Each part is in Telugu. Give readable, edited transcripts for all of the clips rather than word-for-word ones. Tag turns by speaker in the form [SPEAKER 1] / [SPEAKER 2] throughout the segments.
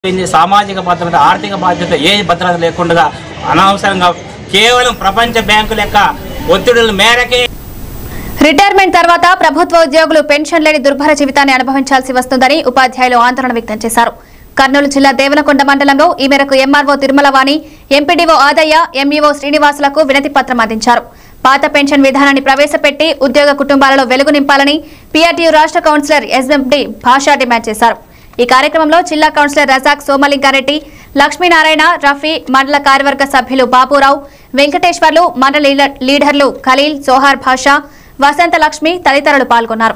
[SPEAKER 1] సామాజిక భద్రత, ఆర్థిక బాధ్యత ఏ భద్రత లేకుండా అనవసరంగా కేవలం ప్రపంచ బ్యాంకు లెక్క ఒత్తిడుల మేరకే
[SPEAKER 2] రిటైర్మెంట్ తర్వాత ప్రభుత్వ ఉద్యోగులు పెన్షన్ లేని దుర్భర జీవితాన్ని అనుభవించాల్సి వస్తుందని ఉపాధ్యాయులు ఆందోళన వ్యక్తం చేశారు. కర్నూలు జిల్లా దేవనకొండ మండలంలో ఈ మేరకు MRO Tirumalavani, MPDO Adayya, MEO శ్రీనివాసులకు వినతి పత్రం అందించారు. పాత పెన్షన్ విధానాన్ని ప్రవేశపెట్టి ఉద్యోగ కుటుంబాలలో వెలుగు నింపాలని పీఆర్టీయూ రాష్ట్ర కౌన్సిలర్ ఎస్ఎండి భాషా డిమాండ్ చేశారు. ఈ కార్యక్రమంలో జిల్లా కౌన్సిలర్ రజాక్, సోమలింగారెడ్డి, లక్ష్మీనారాయణ, రఫీ, మండల కార్యవర్గ సభ్యులు బాపురావు, వెంకటేశ్వర్లు, మండల లీడర్లు ఖలీల్, సోహార్ భాషా, వసంత లక్ష్మి తదితరులు పాల్గొన్నారు.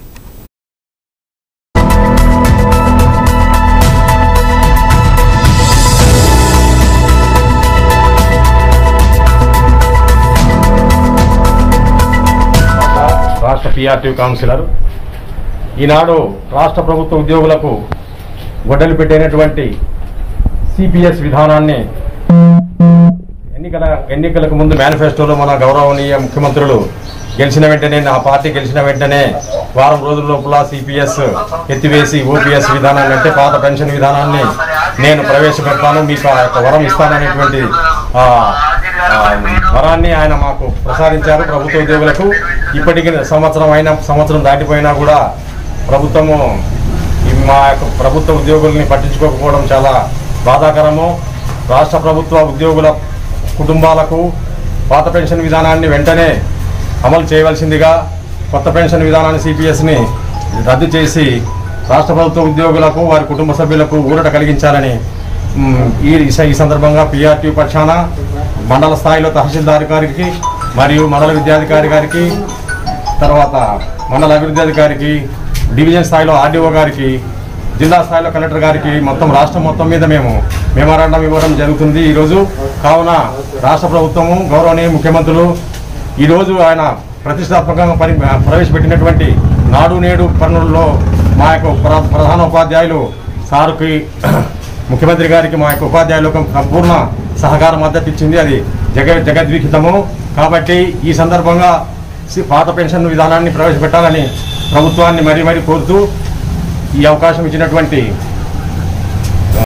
[SPEAKER 3] రాష్ట్ర పీఆర్టీయూ కౌన్సిలర్ ఈనాడు రాష్ట్ర ప్రభుత్వ ఉద్యోగులకు గొడ్డలు పెట్టినటువంటి సిపిఎస్ విధానాన్ని ఎన్నికలకు ముందు మేనిఫెస్టోలో మన గౌరవనీయ ముఖ్యమంత్రులు గెలిచిన వెంటనే, నా పార్టీ గెలిచిన వెంటనే వారం రోజుల లోపల సిపిఎస్ ఎత్తివేసి ఓపీఎస్ విధానాన్ని, అంటే పాత పెన్షన్ విధానాన్ని నేను ప్రవేశపెడతాను, మీకు ఆ యొక్క వరం ఇస్తాననేటువంటి వరాన్ని ఆయన మాకు ప్రసాదించారు. ప్రభుత్వ ఉద్యోగులకు ఇప్పటికీ సంవత్సరం దాటిపోయినా కూడా ప్రభుత్వము మా యొక్క ప్రభుత్వ ఉద్యోగుల్ని పట్టించుకోకపోవడం చాలా బాధాకరము. రాష్ట్ర ప్రభుత్వ ఉద్యోగుల కుటుంబాలకు పాత పెన్షన్ విధానాన్ని వెంటనే అమలు చేయవలసిందిగా, కొత్త పెన్షన్ విధానాన్ని సిపిఎస్ని రద్దు చేసి రాష్ట్ర ప్రభుత్వ ఉద్యోగులకు, వారి కుటుంబ సభ్యులకు ఊరట కలిగించాలని ఈ సందర్భంగా పీఆర్టీయూ పక్షాన మండల స్థాయిలో తహసీల్దార్ గారికి మరియు మండల విద్యాధికారి గారికి, తర్వాత మండల అభివృద్ధి అధికారికి, డివిజన్ స్థాయిలో ఆర్డీఓ గారికి, జిల్లా స్థాయిలో కలెక్టర్ గారికి మొత్తం రాష్ట్రం మొత్తం మీద మేము మెమోరాండం ఇవ్వడం జరుగుతుంది ఈరోజు. కావున రాష్ట్ర ప్రభుత్వము, గౌరవనీయ ముఖ్యమంత్రులు ఈరోజు ఆయన ప్రతిష్టాత్మకంగా ప్రవేశపెట్టినటువంటి నాడు నేడు పనుల్లో మా యొక్క ప్రధాన ఉపాధ్యాయులు సార్కి, ముఖ్యమంత్రి గారికి మా యొక్క ఉపాధ్యాయులకు సంపూర్ణ సహకార మద్దతు ఇచ్చింది. అది జగద్విహితము. కాబట్టి ఈ సందర్భంగా పాత పెన్షన్ విధానాన్ని ప్రవేశపెట్టాలని ప్రభుత్వాన్ని మరీ కోరుతూ ఈ అవకాశం ఇచ్చినటువంటి